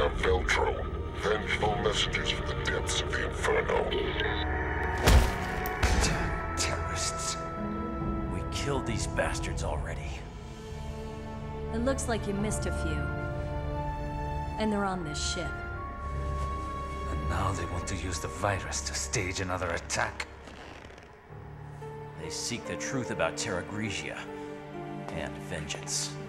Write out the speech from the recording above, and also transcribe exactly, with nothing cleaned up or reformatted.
have Veltro. Vengeful messengers from the depths of the Inferno. Damn terrorists. We killed these bastards already. It looks like you missed a few. And they're on this ship. And now they want to use the virus to stage another attack. They seek the truth about Terra Grigia and vengeance.